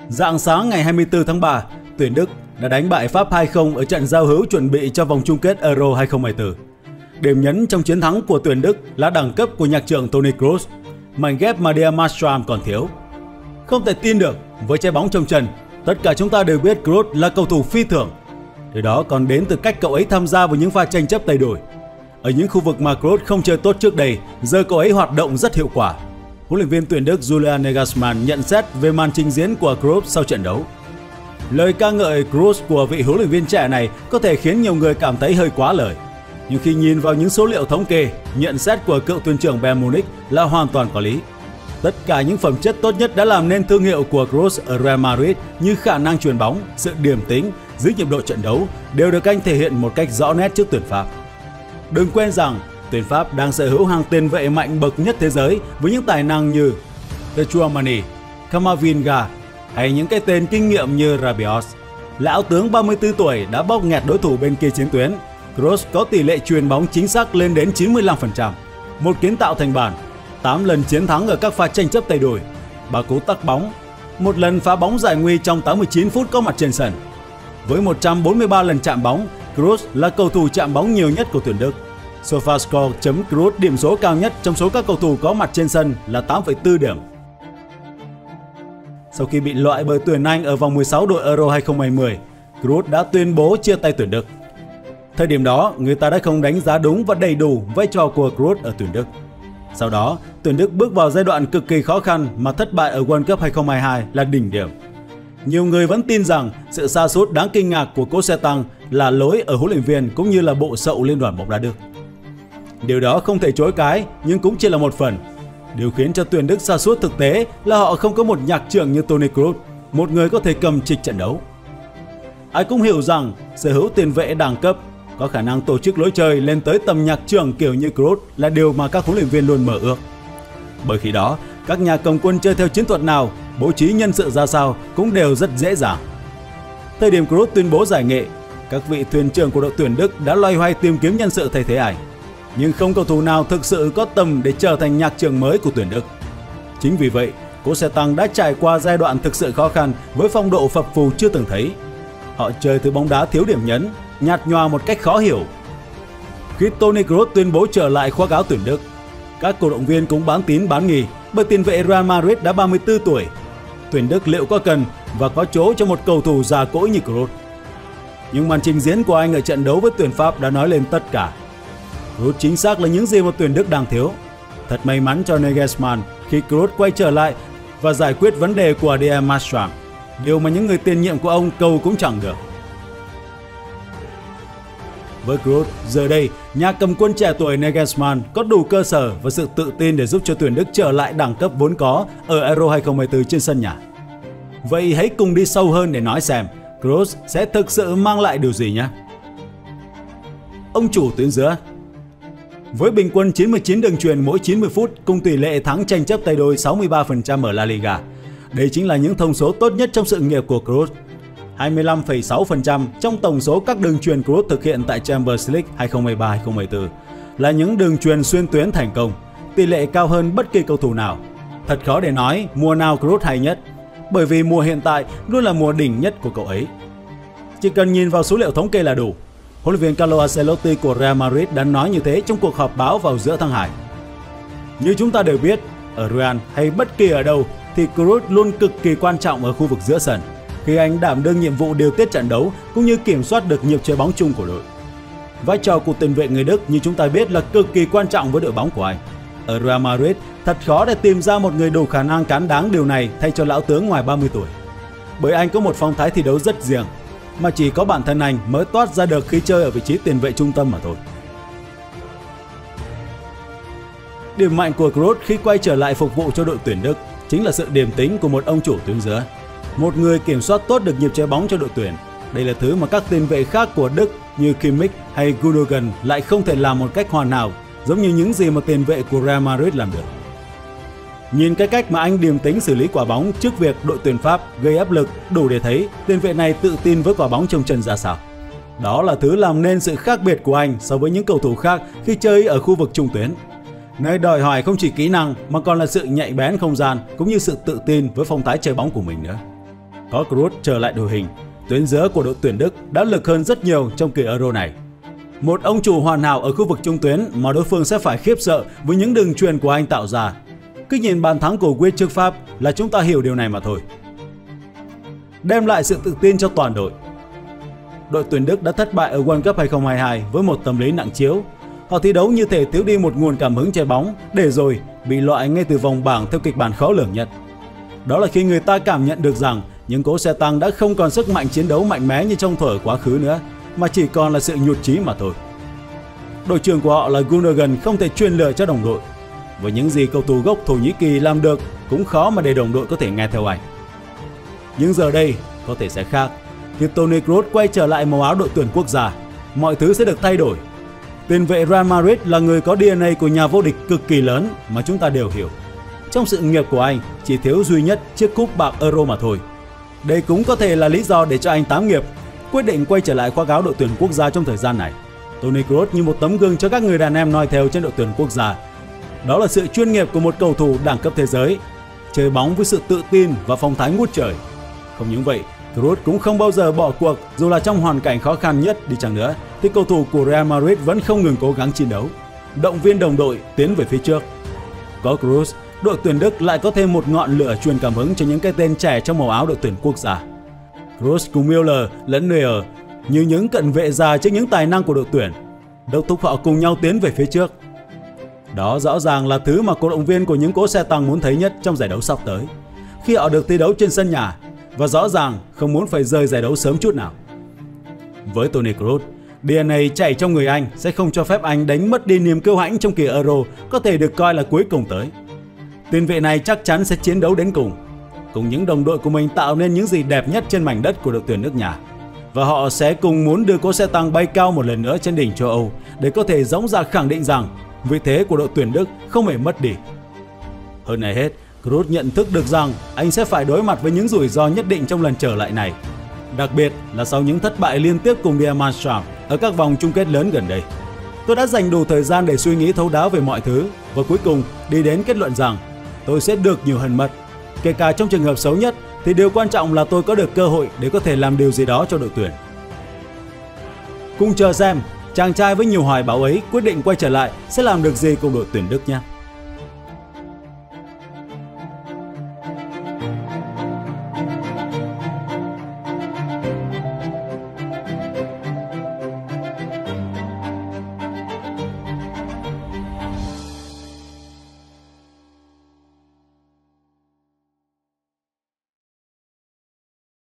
Rạng sáng ngày 24 tháng 3, tuyển Đức đã đánh bại Pháp 2-0 ở trận giao hữu chuẩn bị cho vòng chung kết Euro 2024. Điểm nhấn trong chiến thắng của tuyển Đức là đẳng cấp của nhạc trưởng Toni Kroos, mảnh ghép mà Dier Maestram còn thiếu. Không thể tin được, với trái bóng trong chân, tất cả chúng ta đều biết Kroos là cầu thủ phi thường. Điều đó còn đến từ cách cậu ấy tham gia vào những pha tranh chấp tay đôi. Ở những khu vực mà Kroos không chơi tốt trước đây, giờ cậu ấy hoạt động rất hiệu quả. Huấn luyện viên tuyển Đức Julian Nagelsmann nhận xét về màn trình diễn của Kroos sau trận đấu. Lời ca ngợi Kroos của vị huấn luyện viên trẻ này có thể khiến nhiều người cảm thấy hơi quá lời. Nhưng khi nhìn vào những số liệu thống kê, nhận xét của cựu tuyển trưởng Bayern Munich là hoàn toàn có lý. Tất cả những phẩm chất tốt nhất đã làm nên thương hiệu của Kroos ở Real Madrid như khả năng chuyền bóng, sự điềm tĩnh, giữ nhịp độ trận đấu đều được anh thể hiện một cách rõ nét trước tuyển Pháp. Đừng quên rằng tuyển Pháp đang sở hữu hàng tiền vệ mạnh bậc nhất thế giới với những tài năng như Tchouaméni, Camavinga hay những cái tên kinh nghiệm như Rabiot. Lão tướng 34 tuổi đã bóp nghẹt đối thủ bên kia chiến tuyến. Kroos có tỷ lệ chuyền bóng chính xác lên đến 95%, một kiến tạo thành bàn, 8 lần chiến thắng ở các pha tranh chấp tay đôi, 3 cú tắc bóng, một lần phá bóng giải nguy trong 89 phút có mặt trên sân. Với 143 lần chạm bóng, Kroos là cầu thủ chạm bóng nhiều nhất của tuyển Đức. SofaScore chấm Kroos điểm số cao nhất trong số các cầu thủ có mặt trên sân là 8,4 điểm. Sau khi bị loại bởi tuyển Anh ở vòng 16 đội Euro 2020, Kroos đã tuyên bố chia tay tuyển Đức. Thời điểm đó, người ta đã không đánh giá đúng và đầy đủ vai trò của Kroos ở tuyển Đức. Sau đó, tuyển Đức bước vào giai đoạn cực kỳ khó khăn mà thất bại ở World Cup 2022 là đỉnh điểm. Nhiều người vẫn tin rằng sự sa sút đáng kinh ngạc của Coach Setang là lỗi ở huấn luyện viên cũng như là bộ sậu Liên đoàn bóng đá Đức. Điều đó không thể chối cãi, nhưng cũng chỉ là một phần. Điều khiến cho tuyển Đức sa sút thực tế là họ không có một nhạc trưởng như Toni Kroos, một người có thể cầm trịch trận đấu. Ai cũng hiểu rằng sở hữu tiền vệ đẳng cấp có khả năng tổ chức lối chơi lên tới tầm nhạc trưởng kiểu như Kroos là điều mà các huấn luyện viên luôn mơ ước. Bởi khi đó, các nhà cầm quân chơi theo chiến thuật nào, bố trí nhân sự ra sao cũng đều rất dễ dàng. Thời điểm Kroos tuyên bố giải nghệ, các vị thuyền trưởng của đội tuyển Đức đã loay hoay tìm kiếm nhân sự thay thế ảnh. Nhưng không cầu thủ nào thực sự có tầm để trở thành nhạc trưởng mới của tuyển Đức. Chính vì vậy, Coach Setang đã trải qua giai đoạn thực sự khó khăn với phong độ phập phù chưa từng thấy. Họ chơi thứ bóng đá thiếu điểm nhấn, nhạt nhòa một cách khó hiểu. Khi Toni Kroos tuyên bố trở lại khoác áo tuyển Đức, các cổ động viên cũng bán tín bán nghi bởi tiền vệ Real Madrid đã 34 tuổi. Tuyển Đức liệu có cần và có chỗ cho một cầu thủ già cỗi như Kroos? Nhưng màn trình diễn của anh ở trận đấu với tuyển Pháp đã nói lên tất cả. Kroos chính xác là những gì mà tuyển Đức đang thiếu. Thật may mắn cho Nagelsmann khi Kroos quay trở lại và giải quyết vấn đề của Dier Maestram, điều mà những người tiền nhiệm của ông cầu cũng chẳng được. Với Kroos, giờ đây, nhà cầm quân trẻ tuổi Nagelsmann có đủ cơ sở và sự tự tin để giúp cho tuyển Đức trở lại đẳng cấp vốn có ở Euro 2024 trên sân nhà. Vậy hãy cùng đi sâu hơn để nói xem Kroos sẽ thực sự mang lại điều gì nhé. Ông chủ tuyến giữa. Với bình quân 99 đường chuyền mỗi 90 phút cùng tỷ lệ thắng tranh chấp tay đôi 63% ở La Liga, đây chính là những thông số tốt nhất trong sự nghiệp của Kroos. 25,6% trong tổng số các đường chuyền Kroos thực hiện tại Champions League 2023-2024 là những đường chuyền xuyên tuyến thành công, tỷ lệ cao hơn bất kỳ cầu thủ nào. Thật khó để nói mùa nào Kroos hay nhất, bởi vì mùa hiện tại luôn là mùa đỉnh nhất của cậu ấy. Chỉ cần nhìn vào số liệu thống kê là đủ. Huấn luyện viên Carlo Ancelotti của Real Madrid đã nói như thế trong cuộc họp báo vào giữa tháng 2. Như chúng ta đều biết, ở Real hay bất kỳ ở đâu thì Kroos luôn cực kỳ quan trọng ở khu vực giữa sân, khi anh đảm đương nhiệm vụ điều tiết trận đấu cũng như kiểm soát được nhịp chơi bóng chung của đội. Vai trò của tiền vệ người Đức như chúng ta biết là cực kỳ quan trọng với đội bóng của anh. Ở Real Madrid, thật khó để tìm ra một người đủ khả năng cán đáng điều này thay cho lão tướng ngoài 30 tuổi. Bởi anh có một phong thái thi đấu rất riêng, mà chỉ có bản thân anh mới toát ra được khi chơi ở vị trí tiền vệ trung tâm mà thôi. Điểm mạnh của Kroos khi quay trở lại phục vụ cho đội tuyển Đức chính là sự điềm tĩnh của một ông chủ tuyến giữa, một người kiểm soát tốt được nhịp chơi bóng cho đội tuyển. Đây là thứ mà các tiền vệ khác của Đức như Kimmich hay Gundogan lại không thể làm một cách hoàn hảo, giống như những gì mà tiền vệ của Real Madrid làm được. Nhìn cái cách mà anh điềm tĩnh xử lý quả bóng trước việc đội tuyển Pháp gây áp lực đủ để thấy tiền vệ này tự tin với quả bóng trong chân ra sao. Đó là thứ làm nên sự khác biệt của anh so với những cầu thủ khác khi chơi ở khu vực trung tuyến, nơi đòi hỏi không chỉ kỹ năng mà còn là sự nhạy bén không gian cũng như sự tự tin với phong thái chơi bóng của mình nữa. Có Kroos trở lại đội hình, tuyến giữa của đội tuyển Đức đã lực hơn rất nhiều trong kỳ Euro này. Một ông chủ hoàn hảo ở khu vực trung tuyến mà đối phương sẽ phải khiếp sợ với những đường chuyền của anh tạo ra. Cứ nhìn bàn thắng của Witt trước Pháp là chúng ta hiểu điều này mà thôi. Đem lại sự tự tin cho toàn đội. Đội tuyển Đức đã thất bại ở World Cup 2022 với một tâm lý nặng chiếu. Họ thi đấu như thể thiếu đi một nguồn cảm hứng chơi bóng, để rồi bị loại ngay từ vòng bảng theo kịch bản khó lường nhất. Đó là khi người ta cảm nhận được rằng những cỗ xe tăng đã không còn sức mạnh chiến đấu mạnh mẽ như trong thời quá khứ nữa, mà chỉ còn là sự nhụt chí mà thôi. Đội trưởng của họ là Gundogan không thể truyền lửa cho đồng đội. Với những gì cầu thủ gốc Thổ Nhĩ Kỳ làm được, cũng khó mà để đồng đội có thể nghe theo anh. Nhưng giờ đây có thể sẽ khác. Khi Toni Kroos quay trở lại màu áo đội tuyển quốc gia, mọi thứ sẽ được thay đổi. Tiền vệ Real Madrid là người có DNA của nhà vô địch cực kỳ lớn mà chúng ta đều hiểu. Trong sự nghiệp của anh chỉ thiếu duy nhất chiếc cúp bạc Euro mà thôi. Đây cũng có thể là lý do để cho anh tám nghiệp, quyết định quay trở lại khoác áo đội tuyển quốc gia trong thời gian này. Toni Kroos như một tấm gương cho các người đàn em noi theo trên đội tuyển quốc gia. Đó là sự chuyên nghiệp của một cầu thủ đẳng cấp thế giới, chơi bóng với sự tự tin và phong thái ngút trời. Không những vậy, Kroos cũng không bao giờ bỏ cuộc, dù là trong hoàn cảnh khó khăn nhất đi chăng nữa, thì cầu thủ của Real Madrid vẫn không ngừng cố gắng chiến đấu, động viên đồng đội tiến về phía trước. Có Kroos, đội tuyển Đức lại có thêm một ngọn lửa truyền cảm hứng cho những cái tên trẻ trong màu áo đội tuyển quốc gia. Kroos cùng Müller lẫn Neuer như những cận vệ già trước những tài năng của đội tuyển, đốc thúc họ cùng nhau tiến về phía trước. Đó rõ ràng là thứ mà cổ động viên của những cỗ xe tăng muốn thấy nhất trong giải đấu sắp tới, khi họ được thi đấu trên sân nhà và rõ ràng không muốn phải rời giải đấu sớm chút nào. Với Toni Kroos, DNA chạy trong người anh sẽ không cho phép anh đánh mất đi niềm kiêu hãnh trong kỳ Euro có thể được coi là cuối cùng tới. Tiền vệ này chắc chắn sẽ chiến đấu đến cùng những đồng đội của mình tạo nên những gì đẹp nhất trên mảnh đất của đội tuyển nước nhà. Và họ sẽ cùng muốn đưa cỗ xe tăng bay cao một lần nữa trên đỉnh châu Âu để có thể dõng dạc khẳng định rằng vị thế của đội tuyển Đức không hề mất đi. Hơn ai hết, Kroos nhận thức được rằng anh sẽ phải đối mặt với những rủi ro nhất định trong lần trở lại này, đặc biệt là sau những thất bại liên tiếp cùng Die Mannschaft ở các vòng chung kết lớn gần đây. Tôi đã dành đủ thời gian để suy nghĩ thấu đáo về mọi thứ và cuối cùng đi đến kết luận rằng tôi sẽ được nhiều hơn mất. Kể cả trong trường hợp xấu nhất thì điều quan trọng là tôi có được cơ hội để có thể làm điều gì đó cho đội tuyển. Cùng chờ xem chàng trai với nhiều hoài bão ấy quyết định quay trở lại sẽ làm được gì cùng đội tuyển Đức nhé.